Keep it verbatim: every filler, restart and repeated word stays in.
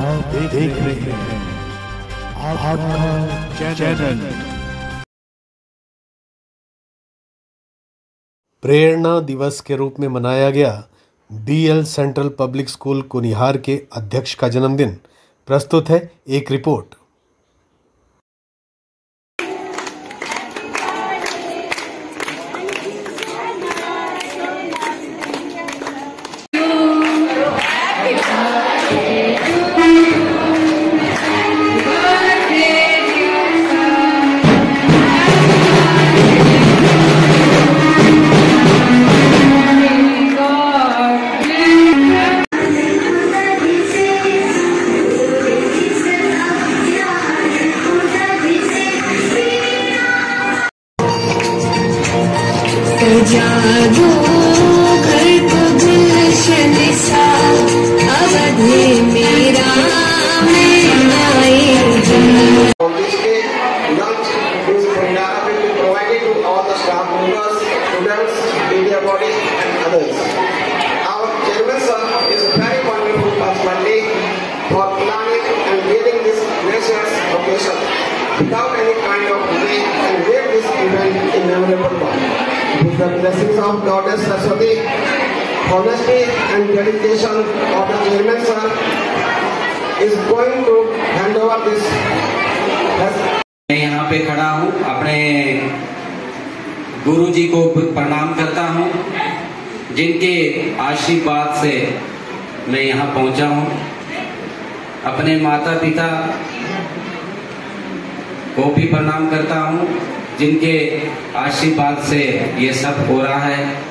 आप देख रहे हैं आपका चैनल। प्रेरणा दिवस के रूप में मनाया गया BL central public school Kunihar के अध्यक्ष का जन्मदिन। प्रस्तुत है एक रिपोर्ट। जादू घर को गुलशन सा अवध में मेरा मैं आएगी। On this day, lunch is provided to all the staff members, students, media body and others. Our chairman sir is very wonderful personality for planning and leading this gracious occasion without any kind of delay and made this event a memorable one. With the blessings of Goddess Saraswati, honesty and dedication of the chairman sir is going to hand over this. मैं यहाँ पे खड़ा हूँ, अपने गुरु जी को प्रणाम करता हूँ, जिनके आशीर्वाद से मैं यहाँ पहुँचा हूँ। अपने माता पिता को भी प्रणाम करता हूँ, जिनके आशीर्वाद से ये सब हो रहा है।